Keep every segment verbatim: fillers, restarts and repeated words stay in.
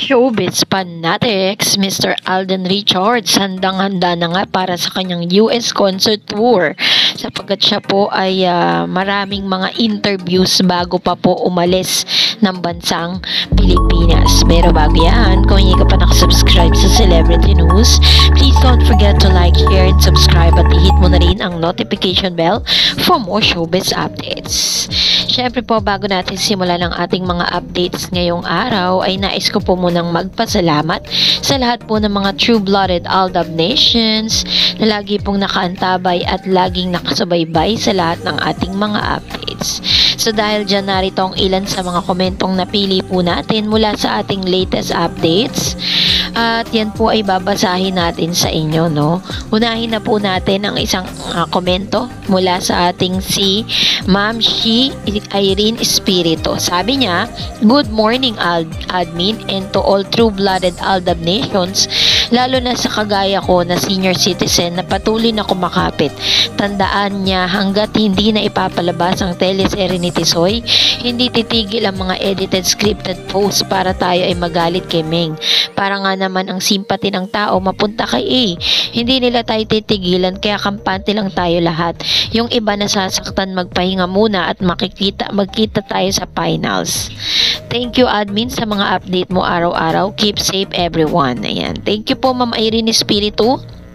Showbiz Fanatics, Mister Alden Richards handang-handa na nga para sa kanyang U S concert tour sapagkat siya po ay uh, maraming mga interviews bago pa po umalis ng bansang Pilipinas. Pero bago yan, kung hindi ka pa nakasubscribe sa Celebrity News, please don't forget to like, share, and subscribe at i-hit mo na rin ang notification bell for more showbiz updates. Syempre po, bago natin simulan ang ating mga updates ngayong araw, ay nais ko po munang magpasalamat sa lahat po ng mga true-blooded Aldab Nations na lagi pong nakaantabay at laging nakasubaybay sa lahat ng ating mga updates. So dahil dyan, narito ang ilan sa mga komentong napili po natin mula sa ating latest updates. At yan po ay babasahin natin sa inyo, no? Unahin na po natin ang isang uh, komento mula sa ating si Ma'am Shi Irene Espirito. Sabi niya, "Good morning, Ald admin, and to all true-blooded Aldab Nations, lalo na sa kagaya ko na senior citizen na patuloy na kumakapit. Tandaan niya, hanggat hindi na ipapalabas ang teleserye ni Tisoy, hindi titigil ang mga edited scripted posts para tayo ay magalit kay Meng. Para nga naman ang simpati ng tao mapunta kay A. Hindi nila tayo titigilan, kaya kampante lang tayo lahat. Yung iba nasasaktan, magpahinga muna at makikita, magkita tayo sa finals." Thank you, admin, sa mga update mo araw-araw. Keep safe, everyone. Ayan. Thank you po, Ma'am Irene Espiritu.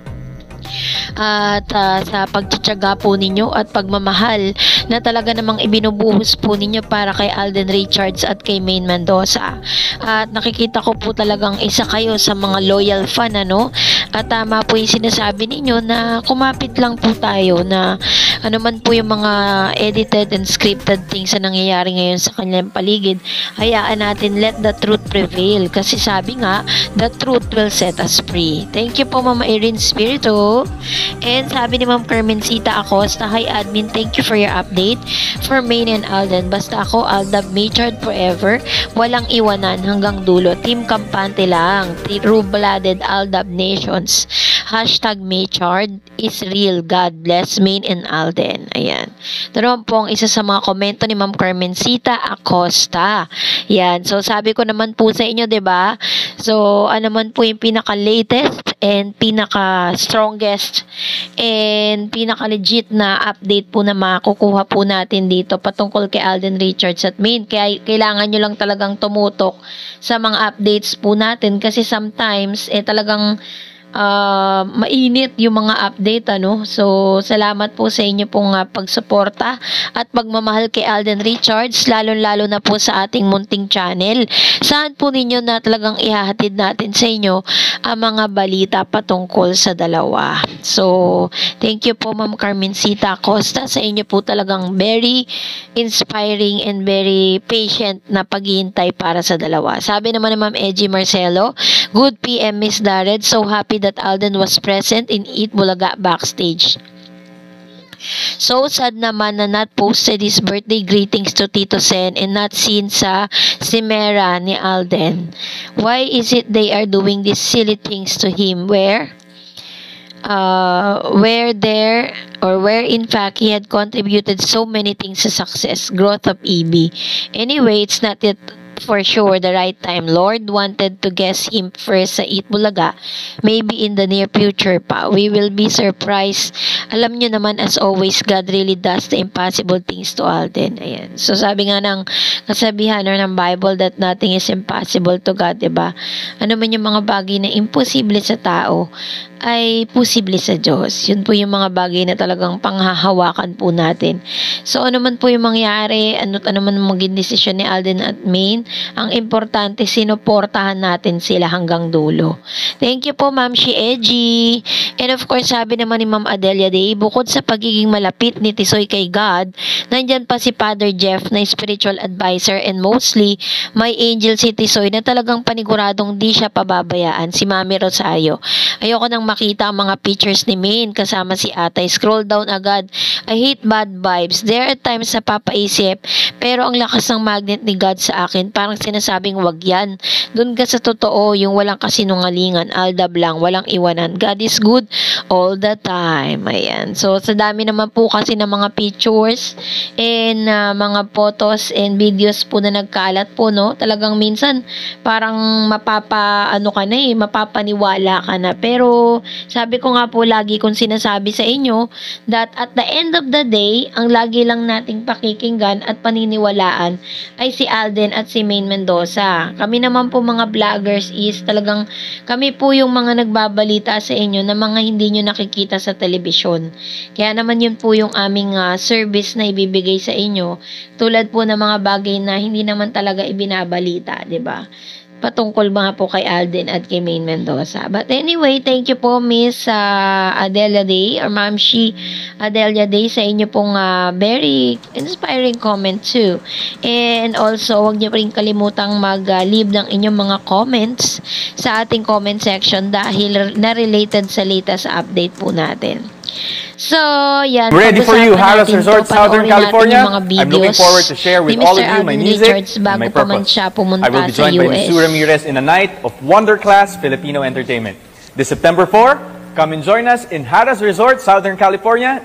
At uh, sa pagtsatsaga po ninyo at pagmamahal na talaga namang ibinubuhos po ninyo para kay Alden Richards at kay Maine Mendoza. At nakikita ko po talagang isa kayo sa mga loyal fan, ano? At tama po yung sinasabi ninyo na kumapit lang po tayo na ano man po yung mga edited and scripted things na nangyayari ngayon sa kanilang paligid, hayaan natin, let the truth prevail. Kasi sabi nga, the truth will set us free. Thank you po, Mama Irene Espiritu. And sabi ni Ma'am Carmencita Acosta, "Hi admin, thank you for your update for Maine and Alden. Basta ako, Aldab Machard forever. Walang iwanan hanggang dulo. Team Kampante lang. True-blooded Aldab Nations. Hashtag Machard is real. God bless Maine and Alden." Ayan. Ito naman po ang isa sa mga komento ni Ma'am Carmencita Acosta. Yan. So sabi ko naman po sa inyo, 'di ba? So ano man po yung pinaka-latest and pinaka-strongest and pinaka-legit na update po na makukuha po natin dito patungkol kay Alden Richards at Maine. Kaya kailangan nyo lang talagang tumutok sa mga updates po natin kasi sometimes eh talagang Uh, mainit yung mga update, ano. So salamat po sa inyo pong uh, pagsuporta at pagmamahal kay Alden Richards, lalo-lalo na po sa ating munting channel. Saan po ninyo na talagang ihahatid natin sa inyo ang mga balita patungkol sa dalawa. So thank you po, Ma'am Carmencita Acosta, sa inyo po talagang very inspiring and very patient na paghihintay para sa dalawa. Sabi naman ni Ma'am Edgy Marcelo, "Good P M Miss Dared, so happy that Alden was present in Eat Bulaga backstage. So sad naman na not posted his birthday greetings to Tito Sen and not seen sa Simera ni Alden. Why is it they are doing these silly things to him where uh, where there or where in fact he had contributed so many things sa success, growth of E B. Anyway, it's not yet for sure the right time. Lord wanted to guess him first sa Eat Bulaga. Maybe in the near future pa. We will be surprised. Alam nyo naman, as always, God really does the impossible things to Alden." Ayan. So sabi nga ng kasabihan or ng Bible that nothing is impossible to God, diba? Ano man yung mga bagay na imposible sa tao ay posible sa Diyos. Yun po yung mga bagay na talagang panghahawakan po natin. So ano man po yung mangyari, ano't ano man maging desisyon ni Alden at Maine, ang importante, sinuportahan natin sila hanggang dulo. Thank you po, Ma'am Shi Edgy. And of course, sabi naman ni Ma'am Adelia Day, bukod sa pagiging malapit ni Tisoy kay God, nandyan pa si Father Jeff na spiritual advisor, and mostly may angel si Tisoy na talagang paniguradong di siya pababayaan, si Mami Rosario. Ayoko nang makita ang mga pictures ni Maine kasama si Atay. Scroll down agad. I hate bad vibes. There are times na papaisip, pero ang lakas ng magnet ni God sa akin parang sinasabing wag yan. Doon ka sa totoo, yung walang kasinungalingan, aldab lang, walang iwanan. God is good all the time. Ayan. So, sa dami naman po kasi ng mga pictures and uh, mga photos and videos po na nagkalat po, no? Talagang minsan, parang mapapa, ano ka na eh, mapapaniwala ka na. Pero, sabi ko nga po, lagi kong sinasabi sa inyo, that at the end of the day, ang lagi lang nating pakikinggan at paniniwalaan ay si Alden at si Maine Mendoza. Kami naman po mga vloggers is talagang kami po yung mga nagbabalita sa inyo na mga hindi nyo nakikita sa telebisyon. Kaya naman yun po yung aming uh, service na ibibigay sa inyo, tulad po ng mga bagay na hindi naman talaga ibinabalita, 'di ba? Patungkol mga po kay Alden at kay Maine Mendoza. But anyway, thank you po Miss uh, Adelia Day or Ma'am She Adelia Day sa inyo pong uh, very inspiring comment too. And also, huwag niyo rin kalimutang mag-leave uh, ng inyong mga comments sa ating comment section dahil na-related sa latest update po natin. So, yan. Ready for you, Harrah's Resort, Southern California. I'm looking forward to share with all of you my music and my purpose. I will be joined by Miss Sue Ramirez in a night of wonder-class Filipino entertainment. This September fourth, come and join us in Harrah's Resort, Southern California.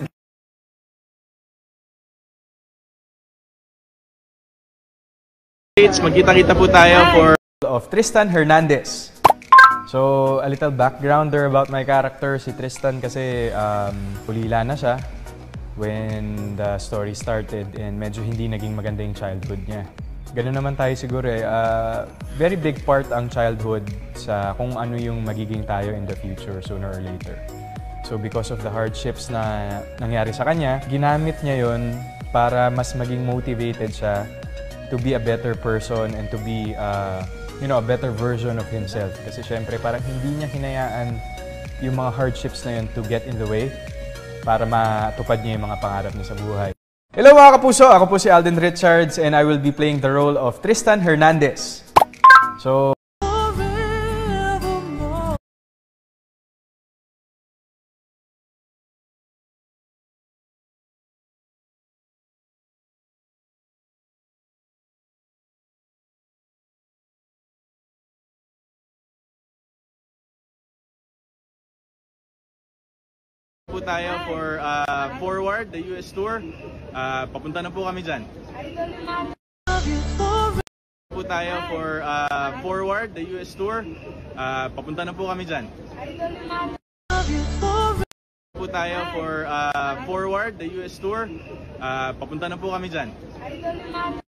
Magkita-kita po tayo for of Tristan Hernandez. So, a little background there about my character. Si Tristan kasi um, pulila na siya when the story started and medyo hindi naging maganda yung childhood niya. Ganun naman tayo siguro eh. Uh, very big part ang childhood sa kung ano yung magiging tayo in the future sooner or later. So, because of the hardships na nangyari sa kanya, ginamit niya yun para mas maging motivated siya to be a better person and to be uh, you know, a better version of himself. Kasi syempre, parang hindi niya hinayaan yung mga hardships na yun to get in the way para matupad niya yung mga pangarap niya sa buhay. Hello mga kapuso! Ako po si Alden Richards and I will be playing the role of Tristan Hernandez. So, po tayo for uh, Forward, the U S tour. Uh, papunta na po kami dyan. Po tayo for uh, Forward, the U S tour. Uh, papunta na po kami dyan. Po tayo for uh, Forward, the U S tour. Uh, papunta na po kami dyan.